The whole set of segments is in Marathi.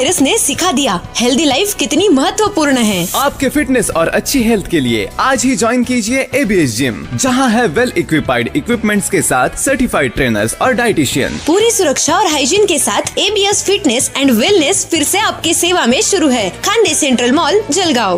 वायरस ने सिखा दिया हेल्दी लाइफ कितनी महत्वपूर्ण है। आपके फिटनेस और अच्छी हेल्थ के लिए आज ही ज्वाइन कीजिए ABS जिम, जहां है वेल इक्विपाइड इक्विपमेंट्स के साथ सर्टिफाइड ट्रेनर्स और डाइटिशियन। पूरी सुरक्षा और हाइजीन के साथ ABS फिटनेस एंड वेलनेस फिर से आपकी सेवा में शुरू है। खानदे सेंट्रल मॉल, जलगाव।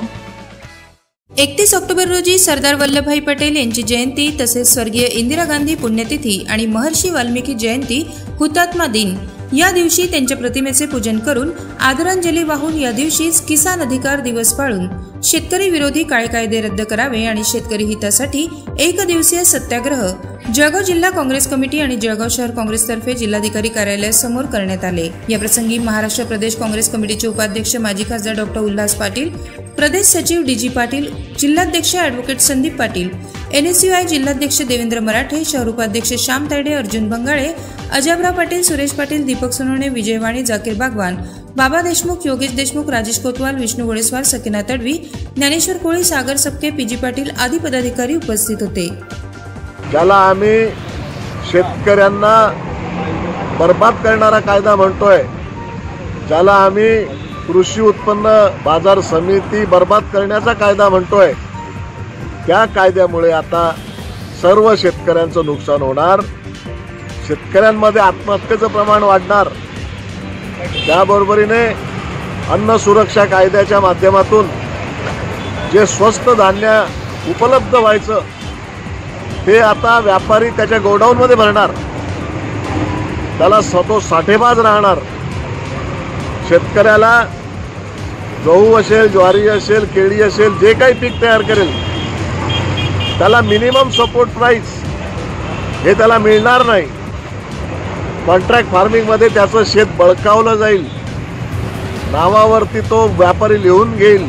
31 ऑक्टोबर रोजी सरदार वल्लभभाई पटेल यांची जयंती तसेच स्वर्गीय इंदिरा गांधी पुण्यतिथी आणि महर्षी वाल्मिकी जयंती हुतात्मा दिन या दिवशी त्यांच्या प्रतिमेचे पूजन करून आदरांजली वाहून या दिवशीच किसान अधिकार दिवस पाळून शेतकरी विरोधी काळे कायदे रद्द करावे आणि शेतकरी हितासाठी एक दिवसीय सत्याग्रह जळगाव जिल्हा काँग्रेस कमिटी आणि जळगाव शहर काँग्रेसतर्फे जिल्हाधिकारी कार्यालयासमोर करण्यात आले। या प्रसंगी महाराष्ट्र प्रदेश काँग्रेस कमिटीचे उपाध्यक्ष माजी खासदार डॉक्टर उल्हास पाटील, प्रदेश सचिव DG पाटील, जिल्हाध्यक्ष ॲडव्होकेट संदीप पाटील, NSUI जिल्हाध्यक्ष देवेंद्र मराठे, शहर उपाध्यक्ष श्याम तायडे, अर्जुन बंगाळे, अजबराव पाटील, सुरेश पाटील, दीपक सोनवणे, विजय वाणी, जाकीर बागवान, बाबा देशमुख, योगेश देशमुख, राजेश कोतवाल, विष्णू गोळेस्वार, सकिना तडवी, ज्ञानेश्वर कोळी, सागर सपके, PG पाटील आदी पदाधिकारी उपस्थित होते। ज्याला आम्ही शेतकऱ्यांना बर्बाद करणारा कायदा म्हणतोय, ज्याला आम्ही कृषी उत्पन्न बाजार समिती बर्बाद करण्याचा कायदा म्हणतोय, त्या कायद्यामुळे आता सर्व शेतकऱ्यांचं नुकसान होणार, शेतकऱ्यांमध्ये आत्महत्येचं प्रमाण वाढणार। त्याबरोबरीने अन्न सुरक्षा कायद्याच्या माध्यमातून जे स्वस्त धान्य उपलब्ध व्हायचं ते आता व्यापारी त्याच्या गोडाऊनमध्ये भरणार, त्याला तो साठेबाज राहणार। शेतकऱ्याला गहू असेल, ज्वारी असेल, केळी असेल, जे काही पीक तयार करेल त्याला मिनिमम सपोर्ट प्राइस हे त्याला मिळणार नाही। कॉन्ट्रॅक्ट फार्मिंगमध्ये त्याचं शेत बळकावलं जाईल, नावावरती तो व्यापारी लिहून घेईल,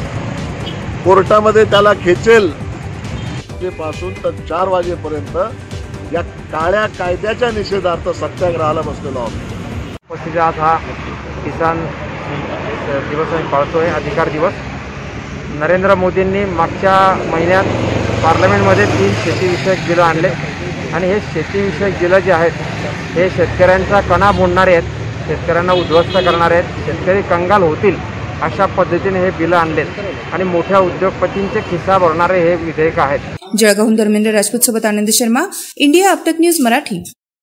कोर्टामध्ये त्याला खेचेल। पासून तर 4 वाजेपर्यंत या काळ्या कायद्याच्या निषेधार्थ सत्याग्रहाला बसलेलो आहोत। आज हा किसान दिवस आम्ही पाळतोय, अधिकार दिवस। नरेंद्र मोदींनी मागच्या महिन्यात पार्लमेंटमध्ये 3 शेतीविषयक बिलं आणले आणि हे शेतीविषयक बिलं जे आहेत हे शेतकऱ्यांचा कणा मोडणारे आहेत, शेतकऱ्यांना उद्ध्वस्त करणारे आहेत, शेतकरी कंगाल होतील अशा पद्धतीने हे बिलं आणलेत आणि मोठ्या उद्योगपतींचे खिस्सा भरणारे हे विधेयक आहेत। जळगावहून धर्मेंद्र राजपूत सोबत Anand Sharma, India update news Marathi.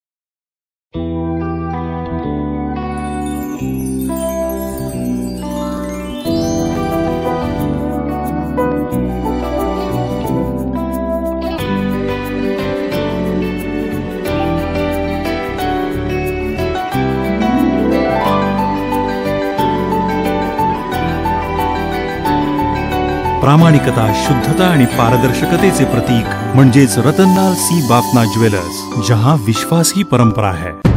प्रामाणिकता, शुद्धता आणि पारदर्शकतेचे प्रतीक म्हणजेच रतनलाल सी बाफना ज्वेलर्स, जहां विश्वास ही परंपरा है।